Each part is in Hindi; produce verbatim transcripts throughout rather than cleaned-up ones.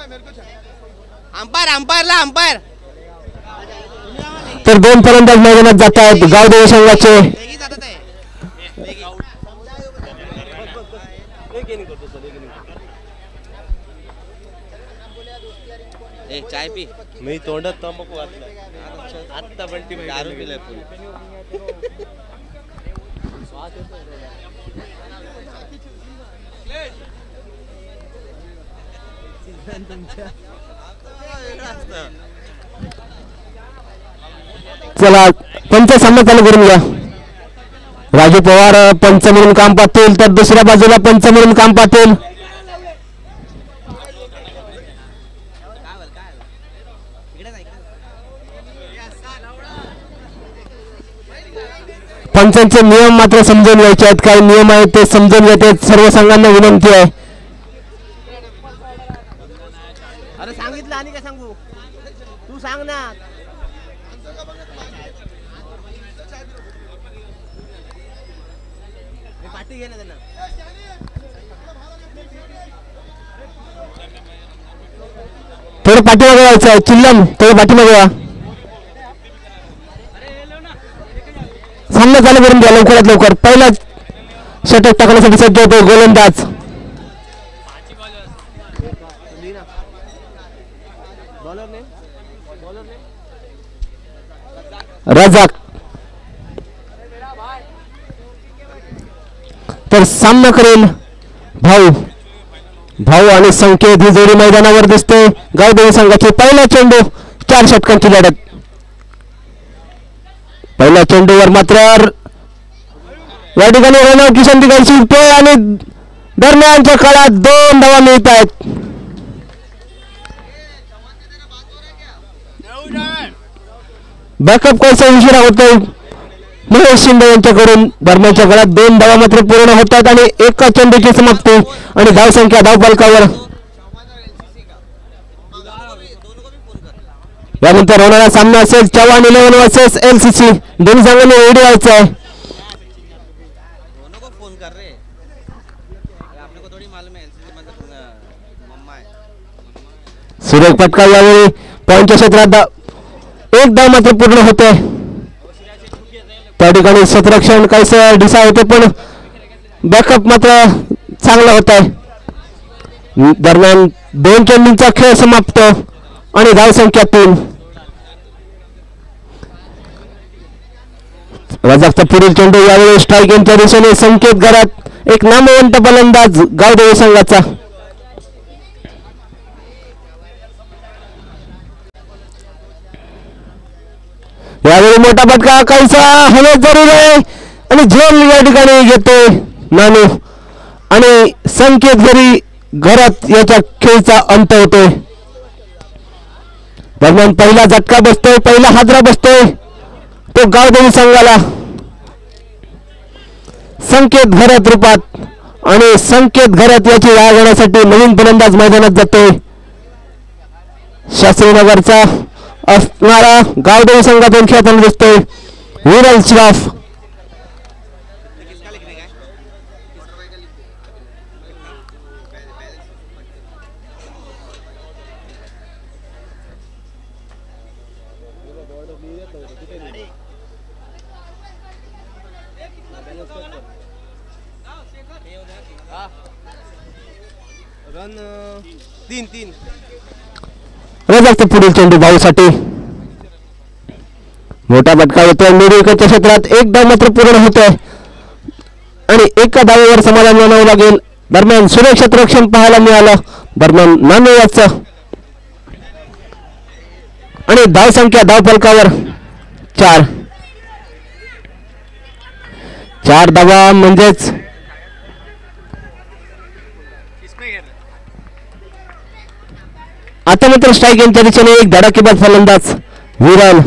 अंपायर अंपायरला अंपायर तर दोन फलंदाज मैदानात जात आहेत गावदेवी संघाचे. चाय पी. मी तोंडात तंबाखू घातला आत्ता पण ती दारू पिलाय फुल. चला पंच सामना चालू करून घ्या. राजू पवार पंच म्हणून काम पाहतील तर दुसऱ्या बाजूला पंच म्हणून काम पाहतील पंचांचे नियम मात्र समजून घ्यायचे आहेत. काही नियम आहेत ते समजून घेते सर्व संघांना विनंती आहे. अरे सांगितलं आणि काय सांगू तू सांग ना. पाठी घे ना त्यांना. थोडं पाठीमागे जायचं आहे. चिल्लम थोडं पाठीमागे या. सामना चालू करून द्या लवकरात लवकर. पहिला षटक टाकण्यासाठी सज्ज होतो गोलंदाज रजाक. तर सामना करेल भाऊ भाऊ आणि संकेत ही जोडी मैदानावर दिसते. गावदेवी संघाची पहिला चेंडू चार षटकांची लढत. पहिल्या चेंडूवर मात्र या ठिकाणी रणव किशन दिगांची पळ आणि दरम्यानच्या काळात दोन धावा मिळत आहेत. बॅकअप कॉलचा इशारा होतोय महेश शिंदे यांच्याकडून. दरम्यानच्या काळात दोन धावा मात्र पूर्ण होतात आणि एका चेंडूची समाप्ती आणि धाव संख्या धाव फलकावर. यानंतर होणारा सामना असेल चव्हाण इलेव्हन वर्सेस एलसीसी. दोन्ही संघांनी रेडी व्हायचं आहे. सुरेख फटका यावेळी पॉईंटच्या क्षेत्रात एक धाव मात्र पूर्ण होते. त्या ठिकाणी क्षेत्ररक्षण काहीसं ढिसा होते पण बॅकअप मात्र चांगला होत आहे. दरम्यान दोन चेंडूंचा खेळ समाप्त आणि धाव संख्या तीन. रजाकचा पुढील चेंडू यावेळी स्ट्राईक यांच्या दिशेने. संकेत घरात एक नामवंत फलंदाज गावदेवी संघाचा. यावेळी मोठा फटका काहीसा हवेत जरूर आहे आणि झेल या ठिकाणी घेतोय नानू आणि संकेत घरी घरात याच्या खेळीचा अंत होतोय. दरम्यान पहिला झटका बसतोय पहिला हादरा बसतोय तो गावदेवी संघाला संकेत घरात रूपात आणि संकेत घरात याची राह घेण्यासाठी नवीन फलंदाज मैदानात जातोय. शास्त्रीनगरचा असणारा गावदेवी संघातून खेळताना दिसतोय विरल श्रॉफ. तीन तीन रजाकचा पुढील चेंडू भाऊसाठी. मोठा फटका येतोय मिडविकेटच्या क्षेत्रात. एक धाव मात्र पूर्ण होतोय आणि एका धावेवर समाधान मानावं लागेल. दरम्यान सुरेख क्षेत्ररक्षण पाहायला मिळालं. दरम्यान नानू याचं आणि धाव संख्या धाव फलकावर चार. चार धावा म्हणजेच आता मात्र स्ट्राईक यांच्या दिशेने एक धडाकेबाज फलंदाज विरल.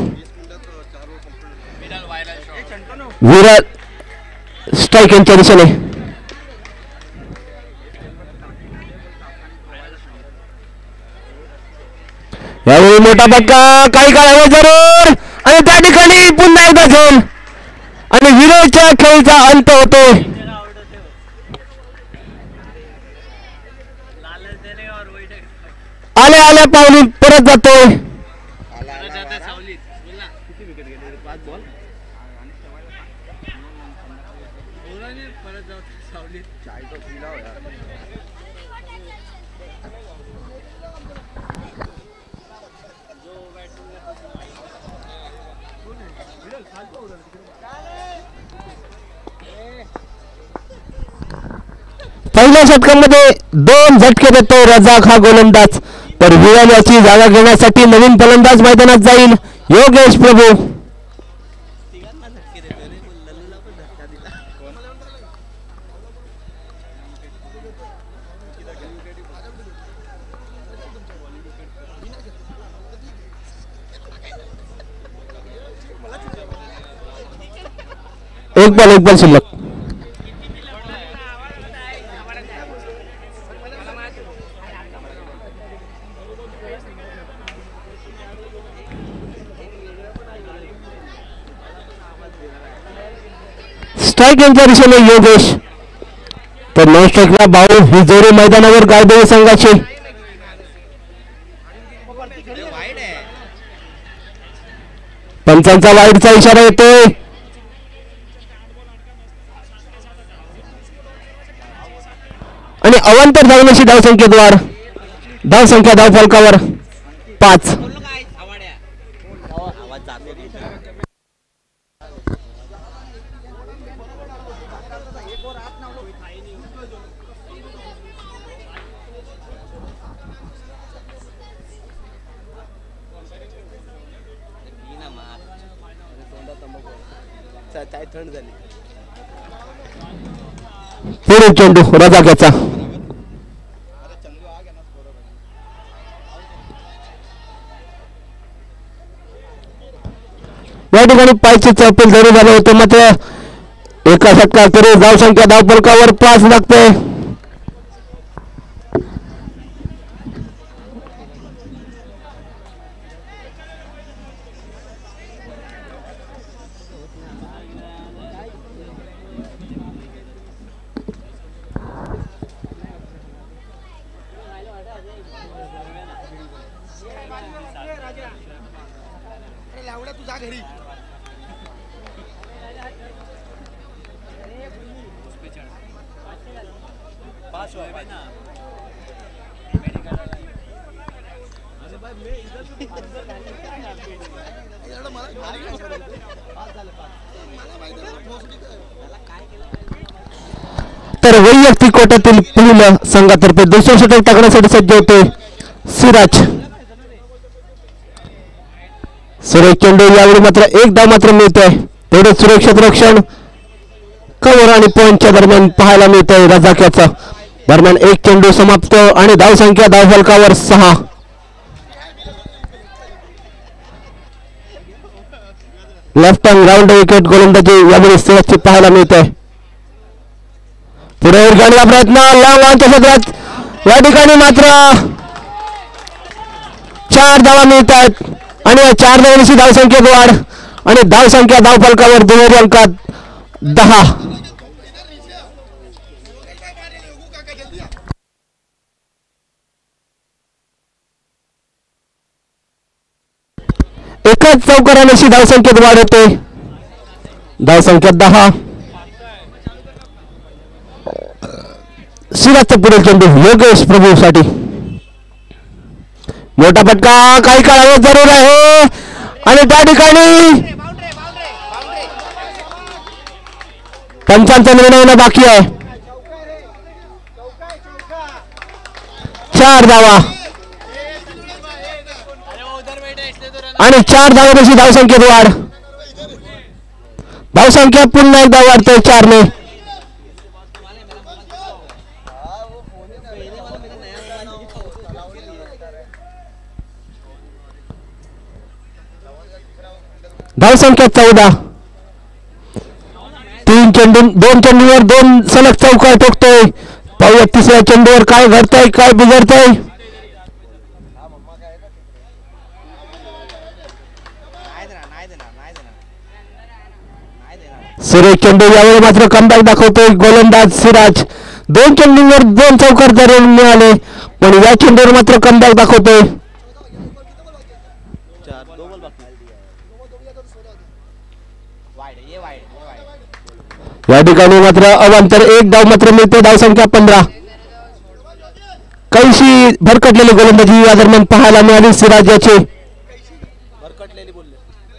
विरल स्ट्राईक यांच्या दिशेने. यावेळी मोठा फटका काही काळ हवे जरूर आणि त्या ठिकाणी पुन्हा एकदा झेल आणि विरलच्या खेळीचा अंत होतोय. आले आले पावली परत जातोय. पहिल्या षटकामध्ये दोन झटके देतो रजाक हा गोलंदाज. तर विराज याची जागा घेण्यासाठी नवीन फलंदाज मैदानात जाईल योगेश प्रभू. एक बॉल एक बॉल शिल्लक. स्ट्राईक यांच्या दिशेने योगेश. तर नॉन स्ट्राईकला बाऊ ही जोडी मैदानावर गावदेवी संघाची. पंचांचा वाईडचा इशारा येतोय. आणि अवांतर धावण्याची धावसंख्येत वाढ. धावसंख्या धाव फलकावर पाच. थंड झाली. पुढे चेंडू रजाक्याचा. या ठिकाणी पायची चौपल जरी झाले होते मात्र एका षटकाखेरीज धाव संख्या धाव फलकावर पाच लागते. तर वैयक्तिक कोट्यातील पुढील संघातर्फे दुसरे षटक टाकण्यासाठी सज्ज होते सिराज. सुरेश चेंडू यावेळी मात्र एक धाव मात्र मिळतोय. तेवढे सुरक्षित रक्षण कव्हर आणि पॉइंटच्या दरम्यान पाहायला मिळतंय रजाक्याचा. दरम्यान एक चेंडू समाप्त आणि धाव संख्या धाव फलकावर सहा. लेफ्ट हँड राऊंड विकेट गोलंदाजी यावेळी सिराजची पाहायला मिळते. पुढे गाडीचा प्रयत्न लांब लांबच्या क्षेत्रात या ठिकाणी मात्र चार धावा मिळत आहेत आणि या चार धावांची धावसंख्येत वाढ आणि धावसंख्या धाव फलकावर दुहेरी अंकात दहा. एकाच चौकाराने धावसंख्येत वाढ होते. धावसंख्या दहा. सिराजचा पुढील चेंडू योगेश प्रभू साठी. मोठा फटका काही काळावर जरूर आहे आणि त्या ठिकाणी पंचांचा निर्णय होणं बाकी आहे. चार धावा आणि चार धावांची धावसंख्येत वाढ. धावसंख्या पुन्हा एकदा वाढते चार ने. धावसंख्या चौदा. तीन चेंडू दोन चेंडूवर दोन सलग चौकार ठोकतोय. पाहूया तिसऱ्या चेंडूवर काय घडतंय काय बिघडतंय. सुरेश चेंडू यावेळी मात्र कमबॅक दाखवतोय गोलंदाज सिराज. दोन चेंडूवर दोन चौकार जरूर मिळाले पण या चेंडूवर मात्र कमबॅक दाखवतोय. चार दो बॉल बाकी. या ठिकाणी मात्र अवांतर एक धाव मात्र मिळते. धाव संख्या पंधरा. कैशी भरकटलेली गोलंदाजी या दरम्यान पाहायला मिळाली सिराज याची. भरकटलेली बोलले.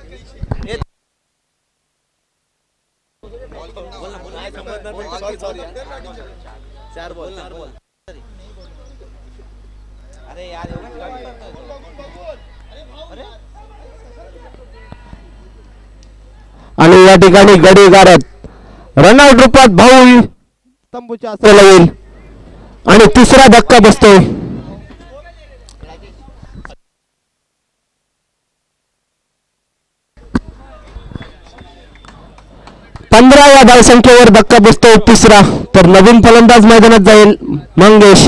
चार बॉल चार बॉल. अरे यार आणि या ठिकाणी गडी गारत रनआउट रूपात भाऊ तंबूच्या आसऱ्याला येईल आणि तिसरा धक्का बसतोय. पंधरा या धावसंख्येवर धक्का बसतोय तिसरा. तर नवीन फलंदाज मैदानात जाईल मंगेश.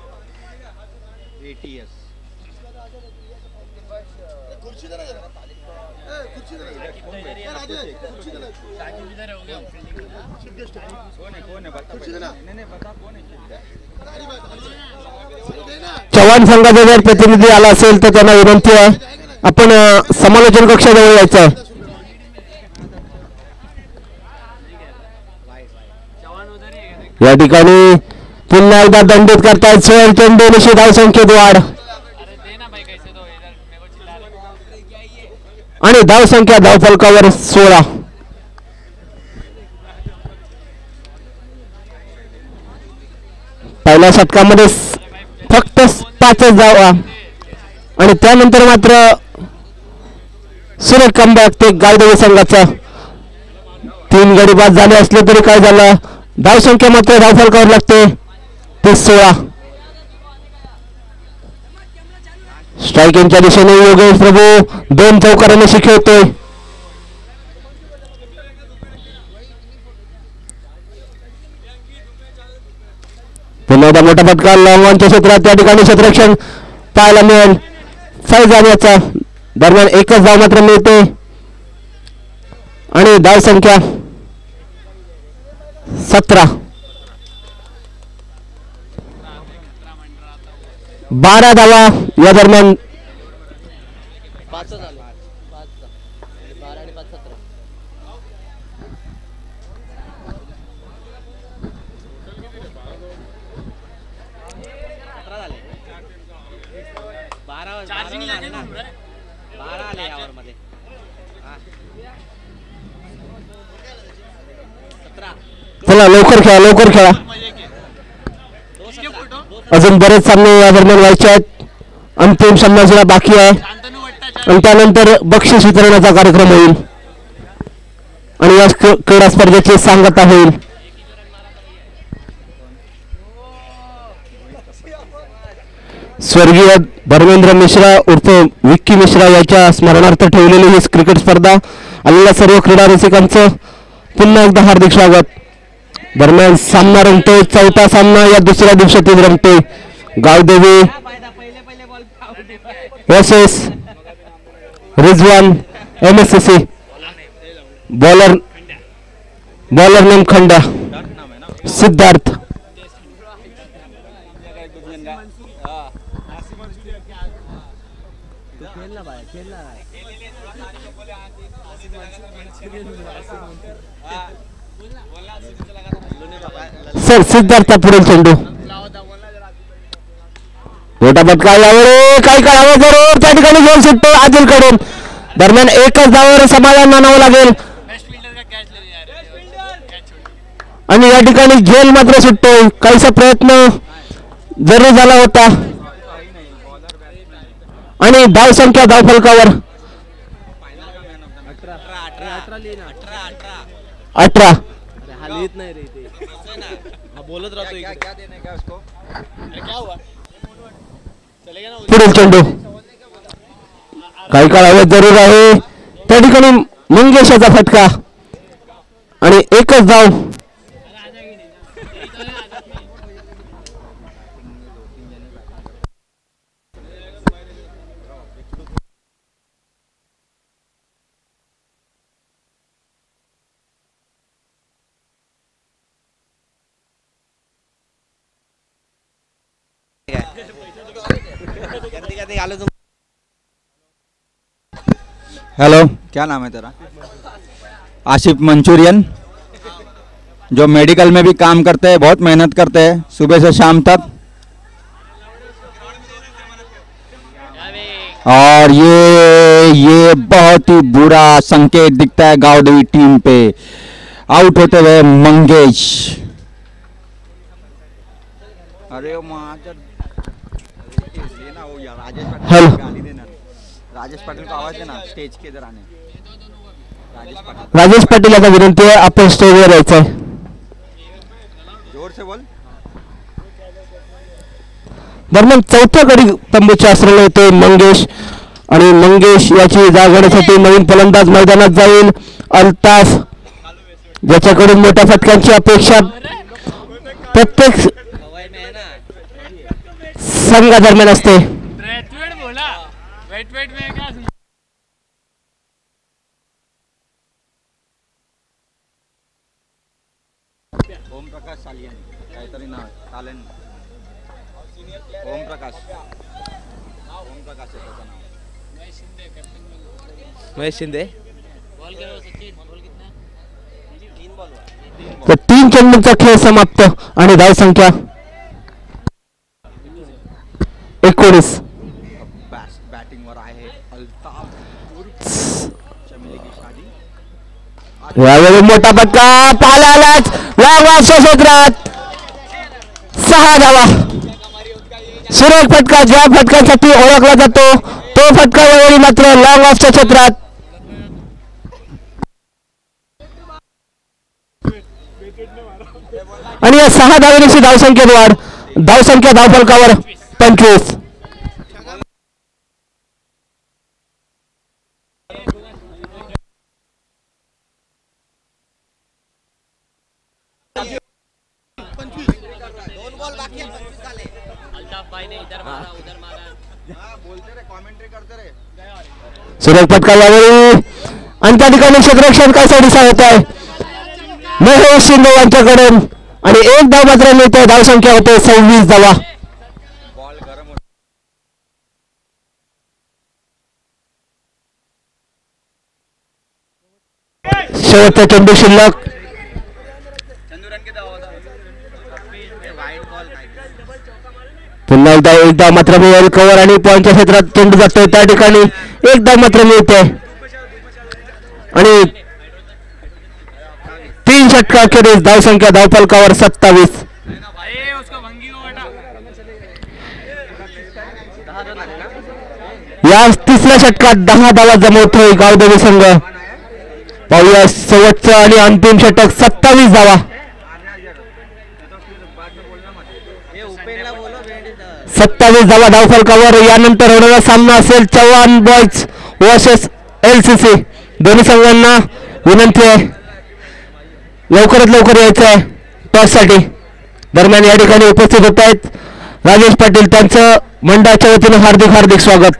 चव्हाण संघाचा जर प्रतिनिधी आला असेल तर त्यांना विनंती आहे आपण समालोचन कक्षाजवळ यायचं आहे. या ठिकाणी पुन्हा एकदा दंडित करतायत सोळा चेंडू निशी धाव संख्येत वाढ आणि धाव संख्या धाव फलकावर सोळा. पहिल्या षटकामध्ये फक्त पाचच धावा आणि त्यानंतर मात्र सुरेख कमबॅक ते गावदेवी संघाचा. तीन गडी बाद झाले असले तरी काय झालं, धाव संख्या मात्र धाव फलकावर लागते ते सोळा. स्ट्रायकिंगच्या दिशेने योगेश प्रभू दोन चौकाराने शिकवतोय. पुन्हा एकदा मोठा फटका लॉंगॉनच्या क्षेत्रात त्या ठिकाणी क्षेत्ररक्षण पाहायला मिळेल फैजान याचा. दरम्यान एकच धाव मात्र मिळते आणि धाव संख्या सतरा. बारा धावा या दरम्यान चला लवकर खेळा लवकर खेळा. अजून बरेच सामने या दरम्यान व्हायचे आहेत. अंतिम सामना सुद्धा बाकी आहे आणि त्यानंतर बक्षीस वितरणाचा कार्यक्रम होईल आणि या क्रीडा स्पर्धेची सांगता होईल. स्वर्गीय धर्मेंद्र मिश्रा उर्फ विक्की मिश्रा याच्या स्मरणार्थ ठेवलेली ही क्रिकेट स्पर्धा. आलेल्या सर्व क्रीडा रसिकांचं पुन्हा एकदा हार्दिक स्वागत. दरम्यान सामना रंगतोय, चौथा सामना या दुसऱ्या दिवसातील रंगतोय. Gavdevi versus Rizwan MSCC. Bowler bowler name खंडा सिद्धार्थ. सर सिद्धार्थ पुढील चेंडू मोठा फटका यावर काय करावं जरूर त्या ठिकाणी घेऊन सुटतो आदिल कडून. दरम्यान एकच धावावर समाधान मानावं लागेल आणि या ठिकाणी झेल मात्र सुटतोय. काहीसा प्रयत्न जरूर झाला होता आणि धाव संख्या धाव फलकावर अठरा. बोलत राहतो क्या देने का उसको. अरे क्या हुआ चलेगा ना. पुढील चेंडू काही काळ जरूर आहे त्या ठिकाणी मंगेशाचा फटका आणि एकच धाव. हेलो, क्या नाम है तेरा? आशिफ मंचूरियन, जो मेडिकल में भी काम करते हैं, बहुत मेहनत करते हैं सुबह से शाम तक। और ये ये बहुत ही बुरा संकेत दिखता है गावदेवी टीम पे। आउट होते हुए मंगेश। अरे हेलो, राजेश पाटील को आवाज देना, स्टेज के इधर आने। राजेश पाटील, राजेश पाटील आता विनंती आहे, आपण स्टेजवर यायचं आहे. जोर से बोल. दरम्यान चौथ्या गडी तंबूच्या आश्रय येतो मंगेश आणि मंगेश याची जागण्यासाठी नवीन फलंदाज मैदानात जाईल. अल्ताफ, ज्याच्याकडून मोठ्या फटक्यांची अपेक्षा प्रत्येक संघादरम्यान असते. ओम प्रकाश सालियन काहीतरी नाव सालन. ओम प्रकाश ओम प्रकाश आहे त्याचं नाव. महेश शिंदे. तर तीन चेंडूंचा खेळ समाप्त आणि धाव संख्या एकोणीस. बॅटिंगवर आहे अल्ताफ. यावेळी मोठा फटका पालालाच लॉंग क्षेत्रात सहा धावा. सुरेख फटका, ज्या फटक्यासाठी ओळखला जातो तो फटका यावेळी मात्र लॉंग ऑफच्या क्षेत्रात. आणि या सहा धावेची धावसंख्येत वाढ. धावसंख्या धावफलकावर पंचवीस. सुरेख फटका यावेळी आणि त्या ठिकाणी क्षेत्ररक्षण काय दिसा होत आहे महेश शिंदे यांच्याकडून आणि एक धाव मात्र मिळते. धावसंख्या होते सव्वीस धावा. शेवटचा चेंडू शिल्लक. पुन्हा एकदा एक धाव मात्र मिळेल. कव्हर आणि पॉईंटच्या क्षेत्रात चेंडू जातोय, त्या ठिकाणी एक धाव मात्र मिळते आणि तीन षटका अखेरीस धावसंख्या धावफलकावर सत्तावीस. या तिसऱ्या षटकात दहा धावा जमवतोय गावदेवी संघ. पाहूया शेवटचं आणि अंतिम षटक. सत्तावीस धावा. सत्तावीस धावा धावफलकावर. यानंतर होणारा सामना असेल Chavan boys versus L C C. दोन्ही संघांना विनंती आहे लवकरात लवकर यायचं आहे टॉससाठी. दरम्यान या ठिकाणी उपस्थित होत आहेत राजेश पाटील, त्यांचं मंडळाच्या वतीने हार्दिक हार्दिक स्वागत.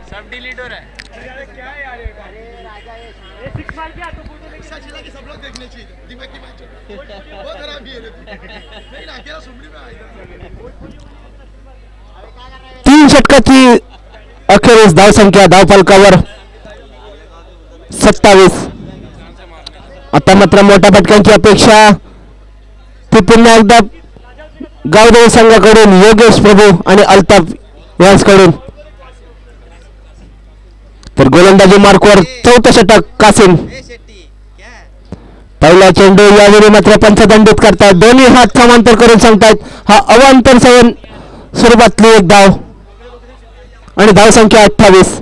तीन षटकाची अखेरीस धावसंख्या धावफलकावर सत्तावीस. आता मात्र मोठ्या फटक्यांची अपेक्षा ती पुन्हा एकदा गावदेवी संघाकडून योगेश प्रभू आणि अल्ताफ यांच्याकडून. तर गोलंदाजी मार्कवर चौथा षटक कासिम. पहिला चेंडू यावेळी मात्र पंचदंडित करतायत. दोन्ही हात समांतर करून सांगतायत हा अवांतर सवन स्वरूपातली एक धाव आणि धावसंख्या अठ्ठावीस.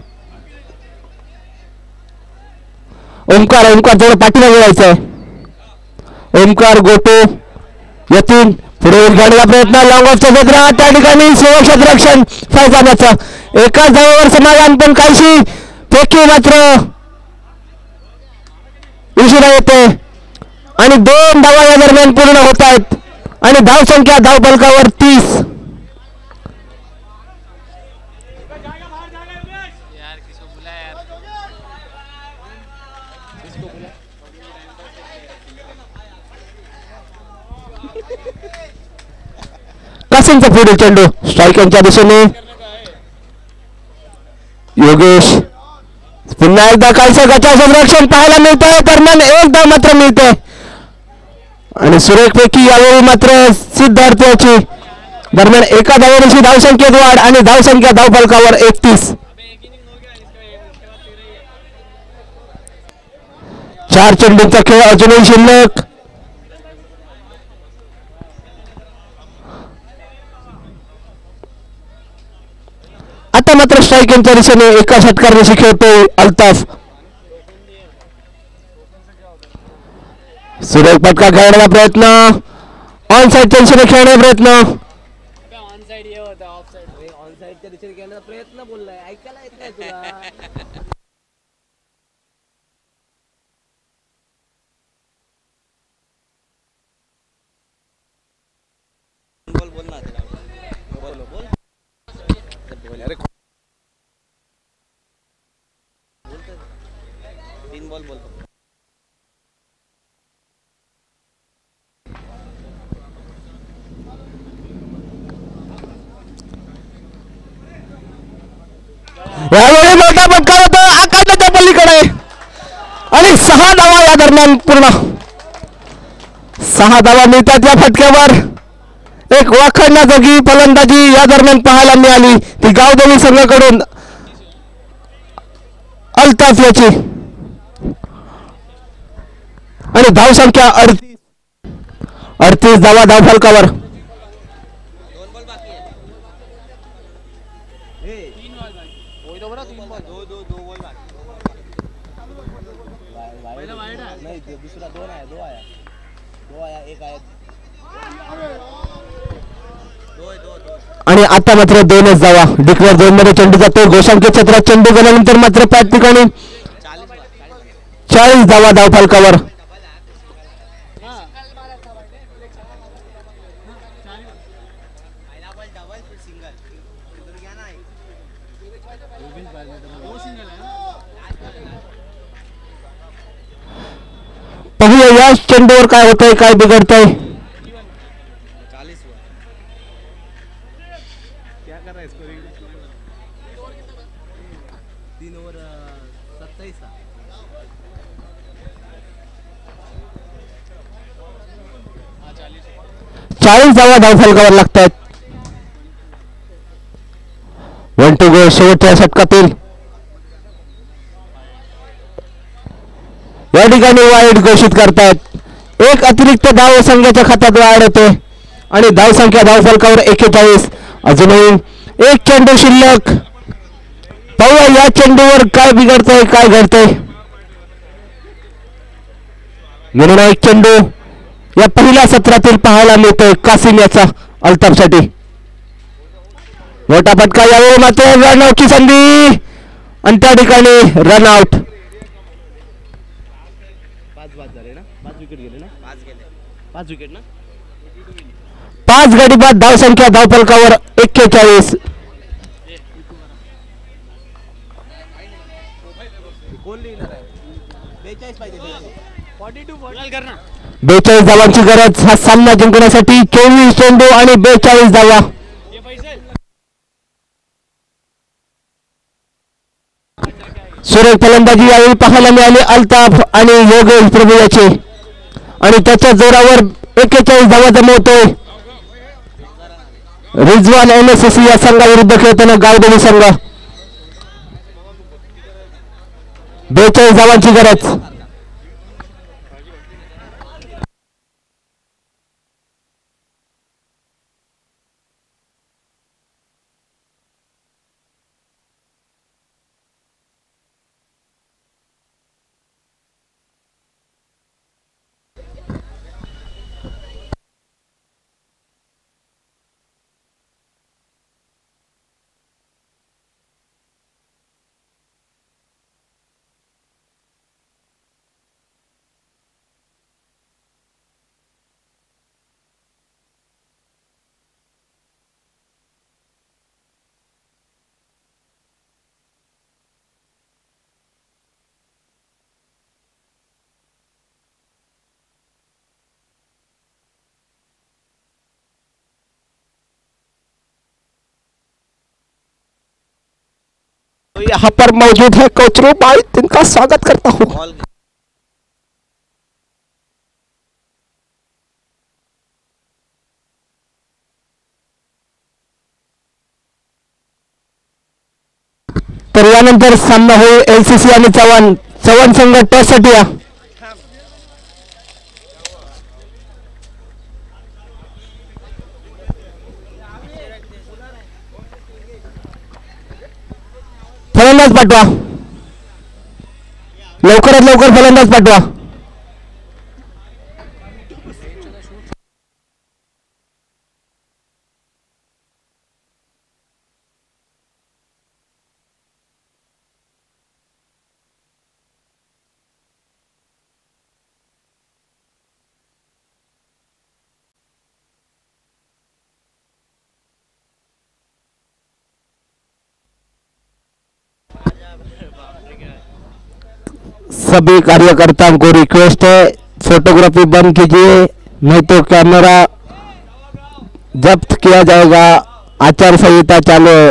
ओमकार ओमकार थोडं पाठीमागे यायचंय. ओमकार गोटू यतीन पुढे गाडीचा प्रयत्न लॉंग ऑफच्या क्षेत्रात, त्या ठिकाणी क्षेत्ररक्षण फैजाबाचं एकाच धावावर समाधान, पण काहीशी फेकी मात्र उशिरा येते आणि दोन धावा या दरम्यान पूर्ण होत आहेत आणि धावसंख्या धावफलकावर तीस. कासिमचा पुढील चेंडू स्ट्राईक यांच्या दिशेने योगेश पुन्हा एकदा कालचं गचा संरक्षण पाहायला मिळत आहे. दरम्यान एक धाव मात्र मिळते आणि सुरेखपैकी यावेळी मात्र सिद्धार्थ याची दरम्यान एका धावेची धावसंख्येत वाढ आणि धावसंख्या धावफलकावर एकतीस. चार चेंडूंचा खेळ अजूनही शिल्लक. आता मात्र स्ट्राईक यांच्या दिशेने एका षटकार दिशे खेळतोय अल्ताफ. सुरेख फटका खेळण्याचा प्रयत्न, ऑन साईडच्या दिशेने खेळण्याचा प्रयत्न, ऑन साइड ये होता ऑफ साइड ऑन साइडच्या दिशेने खेळण्याचा प्रयत्न बोललाय. ऐकायला येत नाही तुला. बोल बोल ना बोल बोल अरे तीन बॉल बोल. यावेळी मोठा फटका होता आकाशाच्या पलीकडे आणि सहा धावा या दरम्यान पूर्ण. सहा धावा मिळतात या फटक्यावर. एक वाखडण्याजोगी फलंदाजी या दरम्यान पाहायला मिळाली ती गावदेवी संघाकडून अल्ताफ याची आणि धावसंख्या अडतीस. अडतीस धावा धावफलकावर. दूसरा दो आया दो आया दो आया एक आया आणि आता मात्र दोनच धावा. डिक्लेअर झोन मध्ये चेंडू जातो. गोशांकी क्षेत्रात चेंडू गेल्यानंतर मात्र त्या ठिकाणी चाळीस धावा धावफलकावर. पाहूया या चेंडूवर काय होतंय, काय बिघडतंय. क्या कर रहा है स्कोरिंग तीन ओवर सत्ताईस. चाळीस धावा धावफलकावर लागतात. वन टू गो शेवटच्या षटकातील या ठिकाणी वाईट घोषित करतायत. एक अतिरिक्त धाव संघाच्या खात्यात वाढ होते आणि धावसंख्या धावफलकावर एक्केचाळीस. अजूनही एक चेंडू शिल्लक. पाहूया या चेंडूवर काय बिघडतंय, काय घडतंय. निर्णायक चेंडू या पहिल्या सत्रातील पाहायला मिळतोय कासिम याचा अल्ताफसाठी. मोठा फटका यावेळी मात्र रनआउटची संधी आणि त्या ठिकाणी रनआउट. पाच बाद झाले ना, पाच विकेट गेले ना, पाच गेले पाच विकेट ना. पाच गडी बाद धावसंख्या धावफलकावर एक्केचाळीस. कोण लिहिणार आहे? बेचाळीस पाहिजे. बेचाळीस धावांची गरज हा सामना जिंकण्यासाठी. चोवीस चेंडू आणि बेचाळीस धावा. सुरेख फलंदाजी यावेळी पाहायला मिळाली अल्ताफ आणि योगेश प्रभू याचे आणि त्याच्या जोरावर एक्केचाळीस धावा जमवतोय रिझवान एमएससी या संघाविरुद्ध खेळताना गावदेवी संघ. बेचाळीस धावांची गरज. यहाँ पर मौजूद है कोच रूप भाई, इनका स्वागत करता हूँ। तर यानंतर सामना होईल एलसीसी आणि चव्हाण चव्हाण संघ टॉस साठी या. फलंदाज पाठवा, लवकरात लवकर फलंदाज पाठवा. सभी कार्यकर्ताओं को रिक्वेस्ट है फोटोग्राफी बंद कीजिए, नहीं तो कैमरा जब्त किया जाएगा। आचार संहिता चालू है।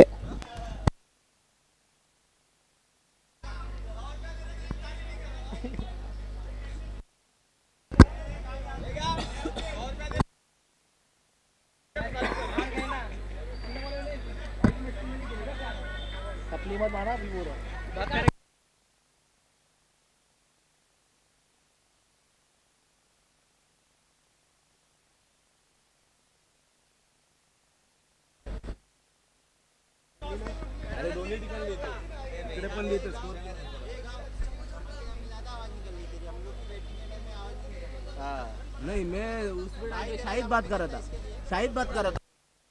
नहीं, मैं उसमें शाहिद बात कर रहा था, शाहिद बात कर रहा था।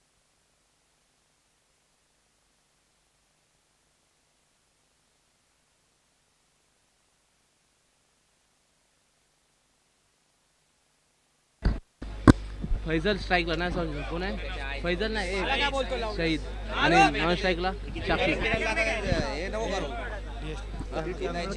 फैजल स्ट्राइकला ना सॉरी कोण आहे फैजल नाही ए शहीद आणि नॉन स्ट्राइकला शाकिब. हे नको करू मॅच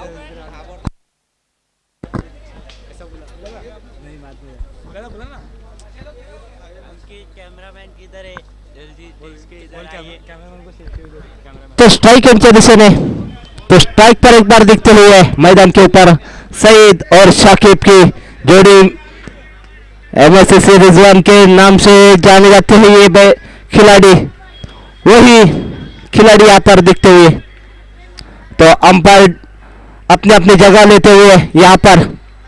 नहीं बात नहीं बोला बोला ना उनकी कैमरामैन किधर है जल्दी इसके इधर आइए कैमरामैन को शेक कर कैमरामैन. तो स्ट्राइक यांच्या दिशेने तो स्ट्राइक पर एक बार दिखते हुए मैदान के ऊपर सईद और शाकिब की जोड़ी एमएससी रिजवान के नाम से जाने जाते हैं ये खिलाड़ी, वही खिलाड़ी यहाँ पर दिखते हुए. तो अंपायर अपने अपनी जगह लेते हुए यहाँ पर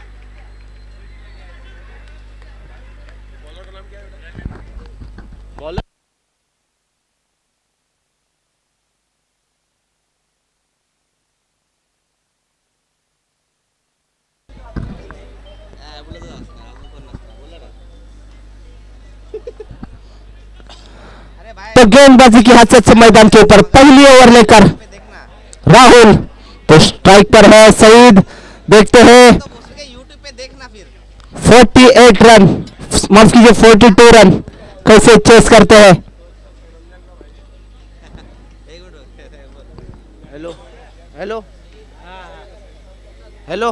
तो गेंदबाजी की हाथ से मैदान के ऊपर पहली ओवर लेकर राहुल. तो स्ट्राइक पर है सईद, देखते हैं यूट्यूब पे देखना फिर अड़तालीस रन माफ कीजिए बयालीस रन कैसे चेस करते हैं. हेलो हेलो हेलो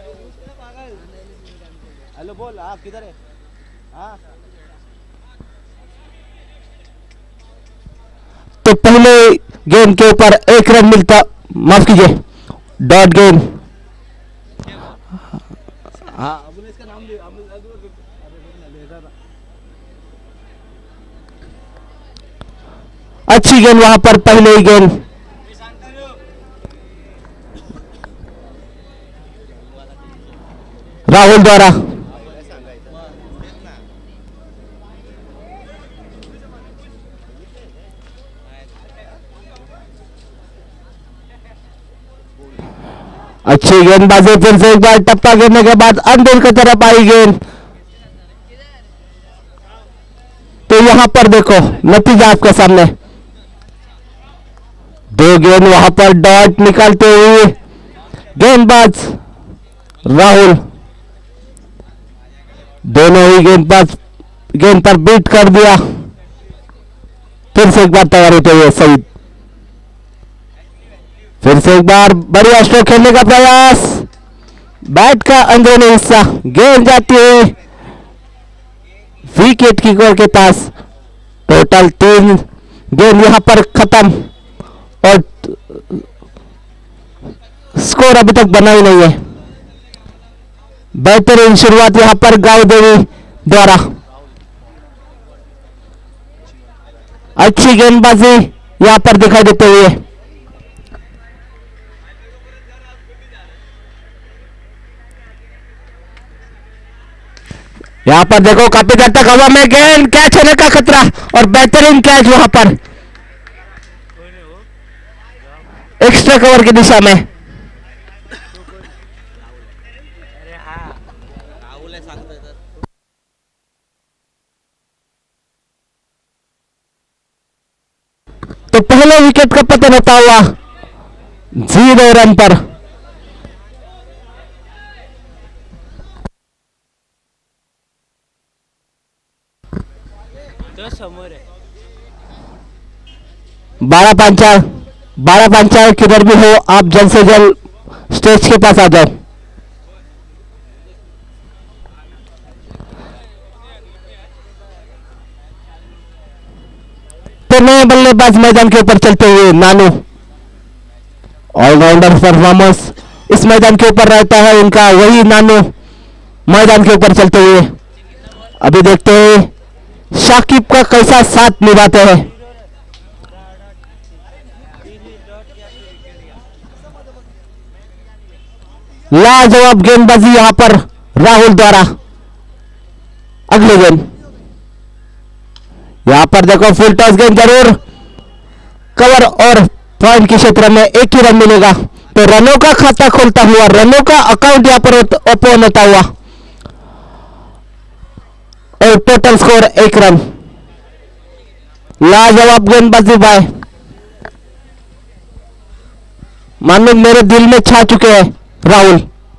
हेलो बोल हाँ किधर है हाँ. तो पहले गेंद के ऊपर एक रन मिलता, माफ कीजिए डॉट गेंद. हाँ अब इसका नाम ले अच्छी गेंद वहां पर पहले ही गेंद राहुल द्वारा. अच्छी गेंदबाजी फिर से एक बार टप्पा गिरने के बाद अंदर की तरफ आई गेंद. तो यहां पर देखो नतीजा आपके सामने, दो गेंद वहां पर डॉट निकालते हुए गेंदबाज राहुल, दोनों ही गेंदबाज गेंद पर बीट कर दिया. फिर से एक बार तैयार होते हुए सईद, फिर से एक बार बढ़िया स्ट्रोक खेलने का प्रयास, बैट का अंदरूनी हिस्सा गेंद जाती है विकेट कीपर के पास. टोटल तीन गेंद यहां पर खत्म और स्कोर अभी तक बना ही नहीं है। बेहतरीन शुरुआत यहां पर गावदेवी द्वारा, अच्छी गेंदबाजी यहां पर दिखाई देते हुए। यहां पर देखो काफी देर तक हवा में गेंद, कैच होने का खतरा और बेहतरीन कैच वहां पर एक्स्ट्रा कवर की दिशा में। तो पहले विकेट का पतन होता हुआ जीरो रन पर। तो समोर है बारह पंचाल बारह पंचाल किधर भी हो आप जल्द से जल्द स्टेज के पास आ जाओ। तो नए बल्लेबाज मैदान के ऊपर चलते हुए नानू, ऑलराउंडर परफॉर्मेंस इस मैदान के ऊपर रहता है उनका, वही नानू मैदान के ऊपर चलते हुए। अभी देखते हैं शाकिब का कैसा साथ निभाते हैं। लाजवाब गेंदबाजी यहां पर राहुल द्वारा। अगले गेंद यहां पर देखो फुल टॉस गेंद जरूर कवर और पॉइंट के क्षेत्र में एक ही रन मिलेगा। तो रनों का खाता खोलता हुआ, रनों का अकाउंट यहां पर ओपन होता हुआ और टोटल स्कोर एक रन। लाजवाब गेंदबाजी बाय, मानो मेरे दिल में छा चुके हैं राहुल।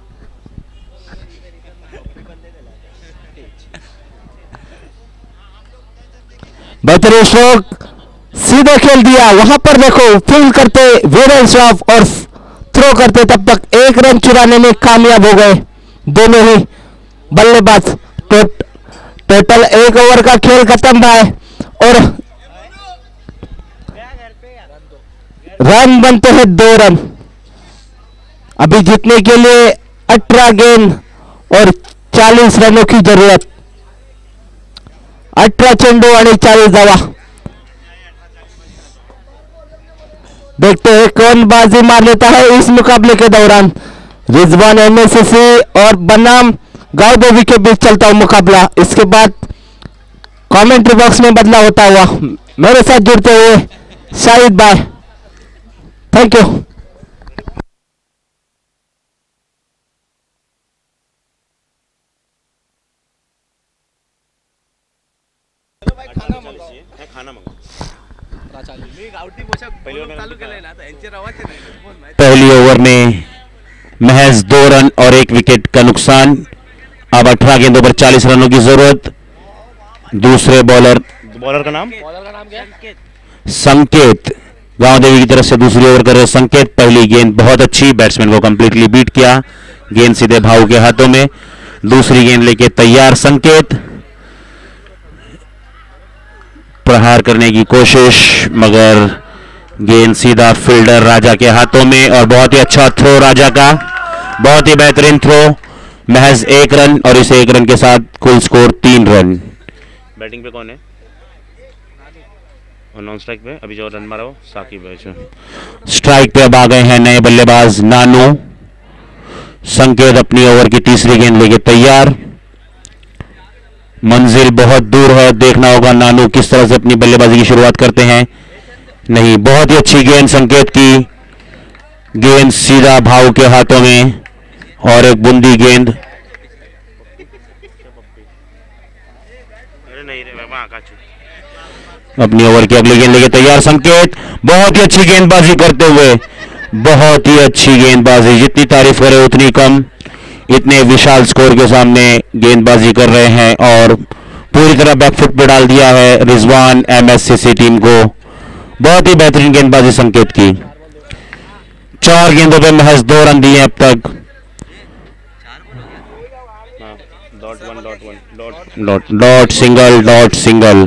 बेहतरीन स्ट्रोक, सीधे खेल दिया। वहां पर देखो फील्ड करते वीरेन श्रॉफ और थ्रो करते तब तक एक रन चुराने में कामयाब हो गए दोनों ही बल्लेबाज। तो टोटल एक ओवर का खेल खत्म भाई और रन बनते हैं दो रन। अभी जीतने के लिए अठारह गेंद और चालीस रनों की जरूरत। अठारह चेंडू आणि चालीस धावा। देखते हैं कौन बाजी मार लेता है इस मुकाबले के दौरान। रिजवान एमएससी और बनाम गांवदेवी के बीच चलता हुआ मुकाबला। इसके बाद कमेंट्री बॉक्स में बदला होता हुआ मेरे साथ जुड़ते हुए शाहिद भाई, थैंक यू। पहली ओवर में महज दो रन और एक विकेट का नुकसान। अब अठारह गेंदों पर चालीस रनों की जरूरत। दूसरे बॉलर बॉलर का नाम संकेत, गांवदेवी की तरफ से दूसरी ओवर कर रहे संकेत। पहली गेंद बहुत अच्छी, बैट्समैन को कंप्लीटली बीट किया। गेंद सीधे भाऊ के हाथों में। दूसरी गेंद लेके तैयार संकेत, प्रहार करने की कोशिश मगर गेंद सीधा फील्डर राजा के हाथों में और बहुत ही अच्छा थ्रो राजा का, बहुत ही बेहतरीन थ्रो। महज एक रन और इस एक रन के साथ कुल स्कोर तीन रन। बैटिंग पे कौन है और नॉन स्ट्राइक पे अभी जो रन मारा वो साकिब है। स्ट्राइक पे अब आ गए हैं नए बल्लेबाज नानू। संकेत अपनी ओवर की तीसरी गेंद लेके तैयार। मंजिल बहुत दूर है, देखना होगा नानू किस तरह से अपनी बल्लेबाजी की शुरुआत करते हैं। नहीं, बहुत ही अच्छी गेंद संकेत की। गेंद सीधा भाव के हाथों में और एक बूंदी गेंद। अपनी ओवर की अगली गेंद लेके तैयार संकेत, बहुत ही अच्छी गेंदबाजी करते हुए, बहुत ही अच्छी गेंदबाजी, जितनी तारीफ करे उतनी कम। इतने विशाल स्कोर के सामने गेंदबाजी कर रहे हैं और पूरी तरह बैकफुट पे डाल दिया है रिजवान एमएससीसी टीम को। बहुत ही बेहतरीन गेंदबाजी संकेत की। चार गेंदों पे महज दो रन दिए अब तक। Dot one dot one dot dot dot single dot single.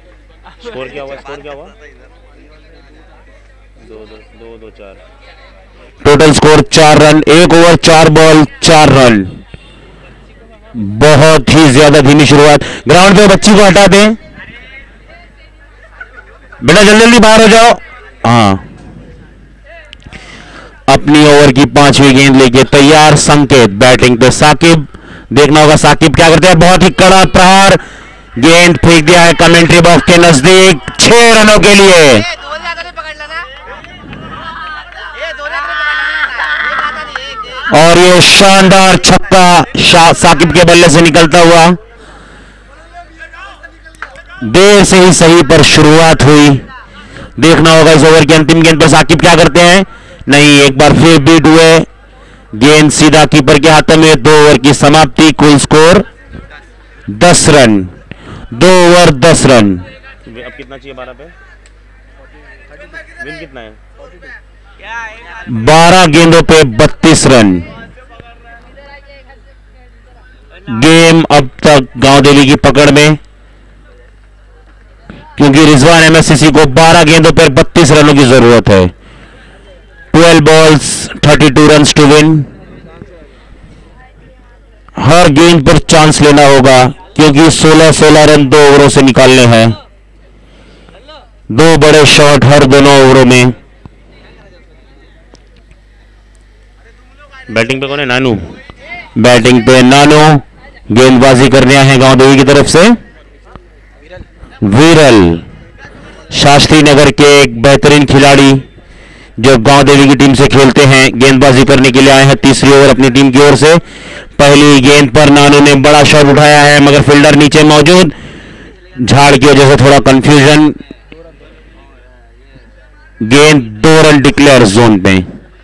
Score क्या हुआ स्कोर क्या हुआ दो दो दो दो चार टोटल स्कोर चार रन, एक ओवर चार बॉल चार रन। बहुत ही ज्यादा धीमी शुरुआत। ग्राउंड पे बच्ची को हटा दें बेटा, जल्दी जल्दी बाहर हो जाओ। हाँ, अपनी ओवर की पांचवी गेंद लेके तैयार संकेत। बैटिंग पे साकिब, देखना होगा साकिब क्या करते हैं। बहुत ही कड़ा प्रहार, गेंद फेंक दिया है कमेंट्री बॉक्स के नजदीक, छह रनों के लिए। और ये शानदार छक्का साकिब के बल्ले से निकलता हुआ। देर से ही सही पर शुरुआत हुई। देखना होगा इस ओवर की अंतिम गेंद पर साकिब क्या करते हैं। नहीं, एक बार फिर बीट हुए, गेंद सीधा कीपर के हाथों में। दो ओवर की समाप्ति, कुल स्कोर दस रन। दो ओवर दस रन। अब कितना चाहिए बारह पे? विन कितना है? बारह गेंदों पे बत्तीस रन। गेम अब तक गांवदेवी की पकड़ में, क्योंकि रिजवान एमएससीसी को बारह गेंदों पर बत्तीस रनों की जरूरत है। Twelve balls thirty two runs to win. हर गेंद पर चांस लेना होगा, क्योंकि सोलह सोलह रन दो ओवरों से निकालने हैं। दो बड़े शॉट हर दोनों ओवरों में। बैटिंग पे कौन है? नानू। बैटिंग पे नानू, गेंदबाजी करने आए हैं गांवदेवी की तरफ से विरल, शास्त्री नगर के एक बेहतरीन खिलाड़ी जो गांवदेवी की टीम से खेलते हैं। गेंदबाजी करने के लिए आए हैं तीसरी ओवर अपनी टीम की ओर से। पहली गेंद पर नानू ने बड़ा शॉट उठाया है, मगर फील्डर नीचे मौजूद, झाड़ की वजह से थोड़ा कंफ्यूजन। गेंद दो रन डिक्लेयर जोन पे।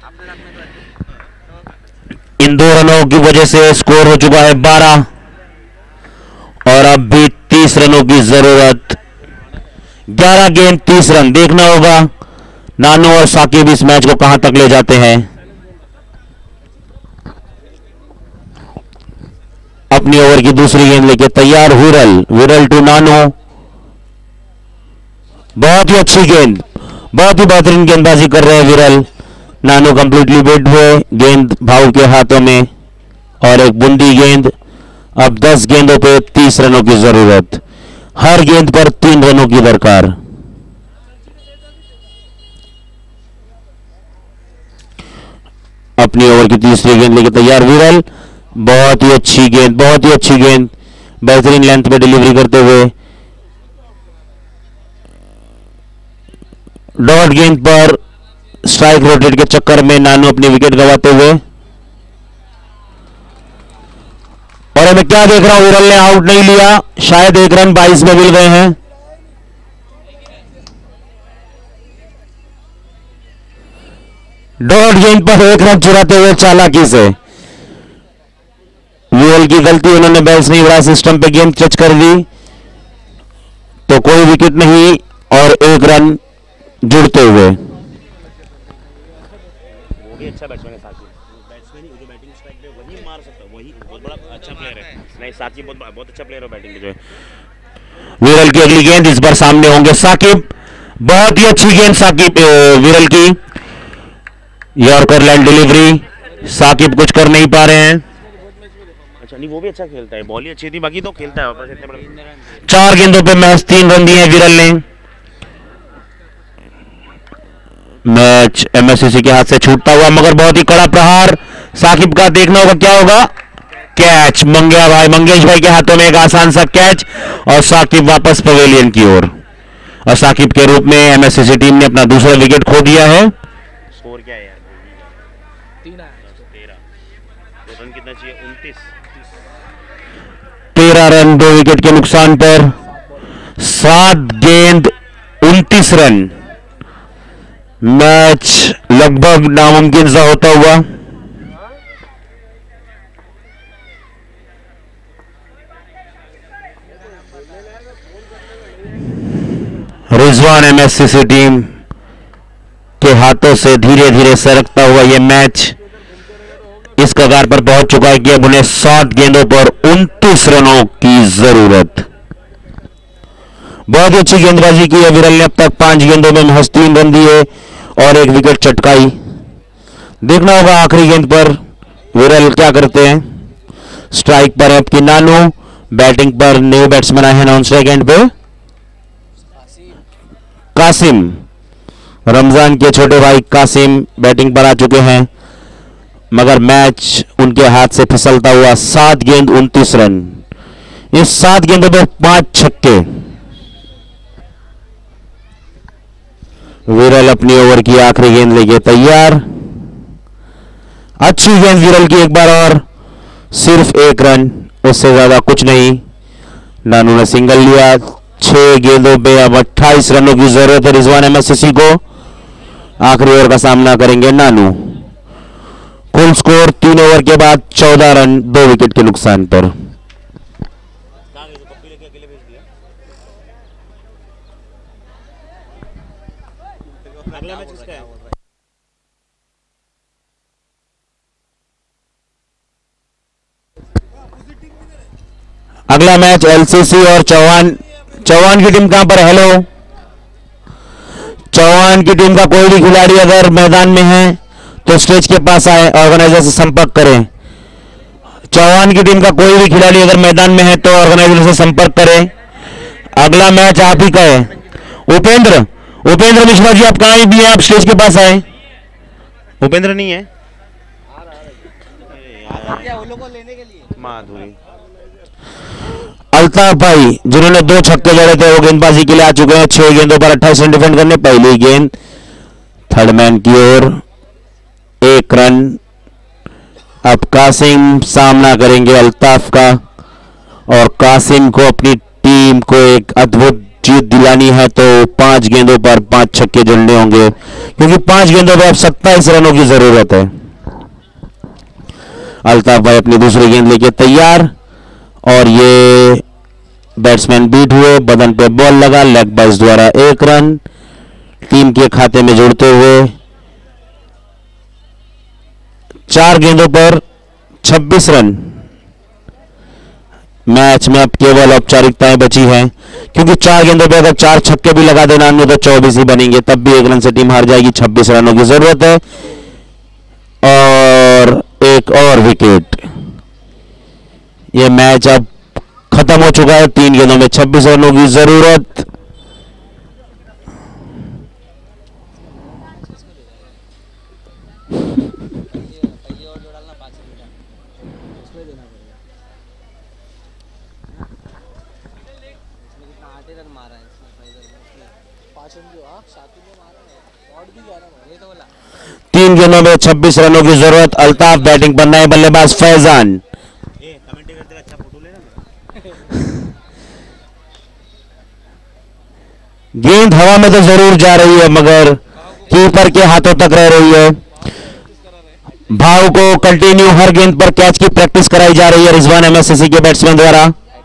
इन दो रनों की वजह से स्कोर हो चुका है बारह, और अब भी तीस रनों की जरूरत। ग्यारह गेंद तीस रन। देखना होगा नानू और साकिब इस मैच को कहां तक ले जाते हैं। अपनी ओवर की दूसरी गेंद लेके तैयार विरल। विरल टू नानू, बहुत ही अच्छी गेंद, बहुत ही बेहतरीन गेंदबाजी कर रहे हैं विरल। नानू कंप्लीटली बेट हुए, गेंद भाऊ के हाथों में, और एक बूंदी गेंद। अब दस गेंदों पे तीस रनों की जरूरत। हर गेंद पर तीन रनों की दरकार। अपनी ओवर की तीसरी गेंद लेके तैयार विरल। बहुत ही अच्छी गेंद, बहुत ही अच्छी गेंद, बेहतरीन लेंथ में डिलीवरी करते हुए। डॉट गेंद पर स्ट्राइक रोटेट के चक्कर में नानू अपनी विकेट गंवाते हुए। और मैं क्या देख रहा हूं, विरल ने आउट नहीं लिया, शायद एक रन बाईस में मिल गए हैं। डॉट गेंद पर एक रन चुराते हुए चालाकी से। विरल की गलती, उन्होंने बैट्स नहीं उड़ा, सिस्टम पे गेंद टच कर दी तो कोई विकेट नहीं, और एक रन जुड़ते हुए। वो भी अच्छा बैट्समैन है साकिब, बैट्समैन ही जो बैटिंग स्ट्राइक पे वही मार सकता है, वही बहुत बड़ा अच्छा प्लेयर है। नहीं, साकिब बहुत बहुत अच्छा प्लेयर है बैटिंग में जो है। विरल की अगली गेंद, इस बार सामने होंगे साकिब। बहुत ही अच्छी गेंद साकिब विरल की, यॉर्कर लैंड डिलीवरी। साकिब कुछ कर नहीं पा रहे हैं। अच्छा, नहीं वो भी अच्छा खेलता है, बॉल ही अच्छी थी, बाकी तो खेलता है वापस इतने बड़े। चार गेंदों पे महज तीन रन दिए विरल ने। मैच एमएससीसी के हाथ से छूटता हुआ, मगर बहुत ही कड़ा प्रहार साकिब का। देखना होगा क्या होगा। कैच, मंगेश भाई मंगेश भाई के हाथों में एक आसान सा कैच, और साकिब वापस पवेलियन की ओर। और साकिब के रूप में एमएससीसी टीम ने अपना दूसरा विकेट खो दिया है। स्कोर क्या है यार? तेरह। रन कितना चाहिए? उनतीस। तेरह रन दो विकेट के नुकसान पर। सात गेंद उनतीस रन। मैच लगभग नामुमकिन सा होता हुआ। रिजवान एमएससीसी टीम के हाथों से धीरे धीरे सरकता हुआ यह मैच इस कगार पर पहुंच चुका है कि अब उन्हें सात गेंदों पर उनतीस रनों की जरूरत। बहुत ही अच्छी गेंदबाजी की है विरल ने अब तक। पांच गेंदों में महज तीन रन दिए और एक विकेट चटकाई। देखना होगा आखिरी गेंद पर विरल क्या करते हैं। स्ट्राइक पर है आपकी नानू, बैटिंग पर न्यू बैट्समैन आए हैं नॉन स्ट्राइक एंड पे कासिम, रमजान के छोटे भाई कासिम बैटिंग पर आ चुके हैं, मगर मैच उनके हाथ से फिसलता हुआ। सात गेंद उनतीस रन, इस सात गेंदों पर पांच छक्के। विरल अपनी ओवर की आखिरी गेंद लेके तैयार। अच्छी गेंद विरल की एक बार और, सिर्फ एक रन, उससे ज्यादा कुछ नहीं। नानू ने सिंगल लिया। छह गेंदों पे अब अट्ठाईस रनों की जरूरत है रिजवान एमएससीसी को। आखिरी ओवर का सामना करेंगे नानू। कुल स्कोर तीन ओवर के बाद चौदह रन, दो विकेट के नुकसान पर। अगला मैच किसका है? अगला मैच एलसीसी और चौहान। चौहान की टीम कहां पर है? हेलो, चौहान की टीम का कोई भी खिलाड़ी अगर मैदान में है तो स्टेज के पास आए, ऑर्गेनाइजर से संपर्क करें। चौहान की टीम का कोई भी खिलाड़ी अगर मैदान में है तो ऑर्गेनाइजर से संपर्क करें। अगला मैच आप ही का है। उपेंद्र उपेंद्र मिश्रा जी, आप कहां भी हैं? आप स्टेज के पास आए। उपेंद्र नहीं है, माधुरी अल्ताफ भाई जिन्होंने दो छक्के जड़े थे वो गेंदबाजी के लिए आ चुके हैं। छह गेंदों पर अट्ठाईस रन डिफेंड करने। पहली गेंद थर्ड मैन की ओर, एक रन। अब कासिम सामना करेंगे अल्ताफ का, और कासिम को अपनी टीम को एक अद्भुत जीत दिलानी है तो पांच गेंदों पर पांच छक्के जड़ने होंगे, क्योंकि पांच गेंदों पर अब सत्ताईस रनों की जरूरत है। अल्ताफ भाई अपनी दूसरी गेंद लेके तैयार, और ये बैट्समैन बीट हुए, बदन पे बॉल लगा, लेग बाइस द्वारा एक रन टीम के खाते में जुड़ते हुए। चार गेंदों पर छब्बीस रन। मैच में अब केवल औपचारिकताएं बची हैं, क्योंकि चार गेंदों पर अगर चार छक्के भी लगा देना तो चौबीस ही बनेंगे, तब भी एक रन से टीम हार जाएगी। छब्बीस रनों की जरूरत है और एक और विकेट। यह मैच अब खत्म हो चुका है। तीन गेंदों में छब्बीस रनों की जरूरत। तीन गेंदों में छब्बीस रनों की जरूरत। अल्ताफ बैटिंग पर नए बल्लेबाज फैजान। गेंद हवा में तो जरूर जा रही है, मगर कीपर के हाथों तक रह रही है। भाव को कंटिन्यू हर गेंद पर कैच की प्रैक्टिस कराई जा रही है रिजवान एमएससीसी के बैट्समैन द्वारा,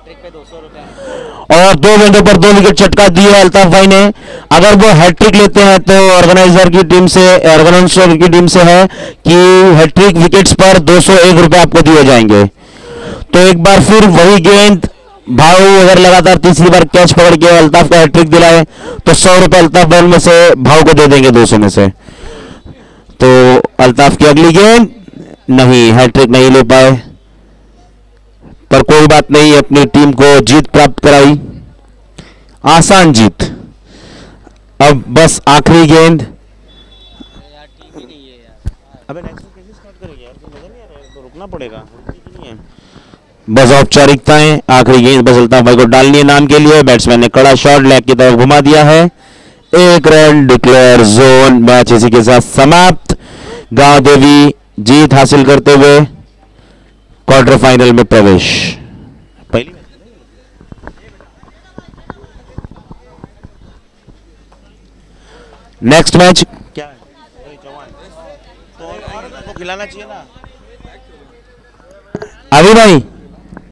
और दो गेंदों पर दो विकेट चटका दिए अल्ताफ भाई ने। अगर वो हैट्रिक लेते हैं तो ऑर्गेनाइजर की टीम से ऑर्गेनाइजर की टीम से है कि हैट्रिक विकेट्स पर दो सौ एक रुपए आपको दिए जाएंगे। तो एक बार फिर वही गेंद भाव अगर लगातार तीसरी बार कैच पकड़ के अल्ताफ का हैट्रिक दिलाए तो सौ रुपए अल्ताफ भाई में से भाव को दे देंगे दो सौ में से। तो अल्ताफ की अगली गेंद नहीं, हैट्रिक नहीं ले पाए, पर कोई बात नहीं, अपनी टीम को जीत प्राप्त कराई, आसान जीत। अब बस आखिरी गेंद। अबे नेक्स्ट कैसे स्टार्ट करेंगे यार, मजा नहीं आ रहा है, तो रुकना पड़ेगा। बस औपचारिकताएं, आखिरी गेंद बस अल्ताफ भाई को डालनी है नाम के लिए। बैट्समैन ने कड़ा शॉट लेग की तरफ घुमा दिया है, एक रन डिक्लेयर जोन। मैच इसी के साथ समाप्त। गांव देवी जीत हासिल करते हुए क्वार्टर फाइनल में प्रवेश। पहली नेक्स्ट मैच क्या है? तो खिलाना चाहिए ना अभी भाई।